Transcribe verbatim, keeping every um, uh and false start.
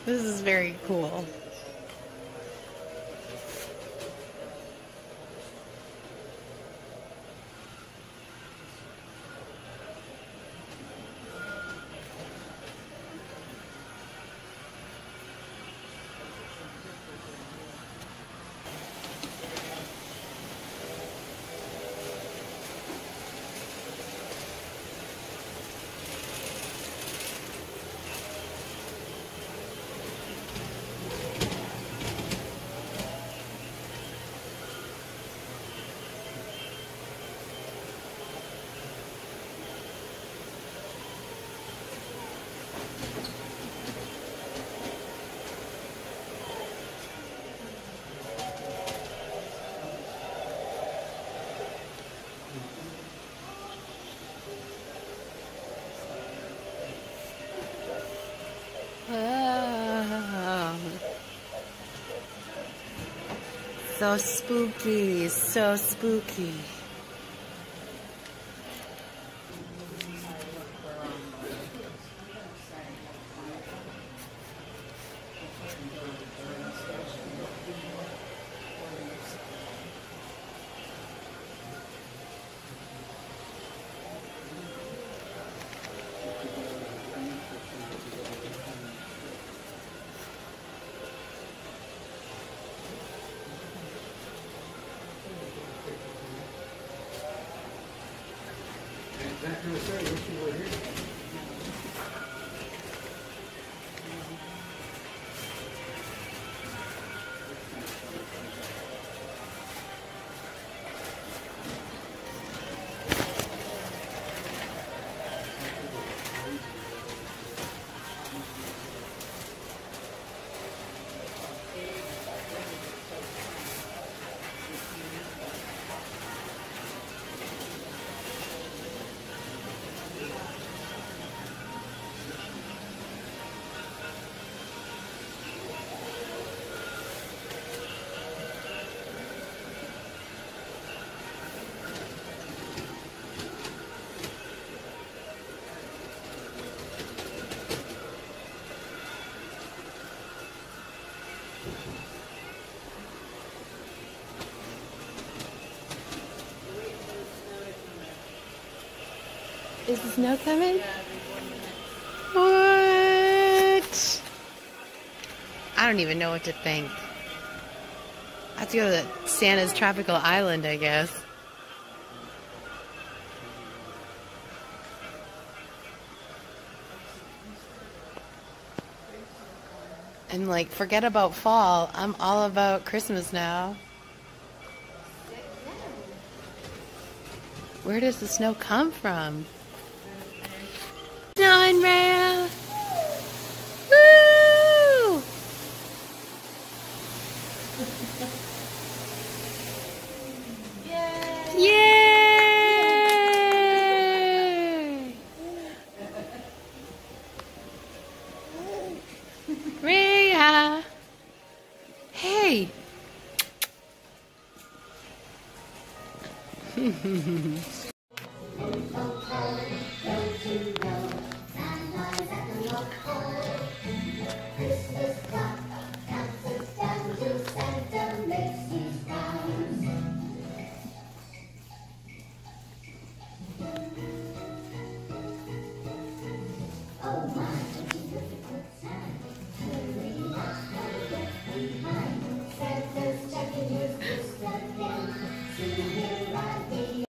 This is very cool. Wow. So spooky, so spooky. Is the snow coming? What? I don't even know what to think. I have to go to Santa's tropical island, I guess. And like, forget about fall. I'm all about Christmas now. Where does the snow come from? Snowing rail! Woo! Yay! Yay! Rhea! Hey!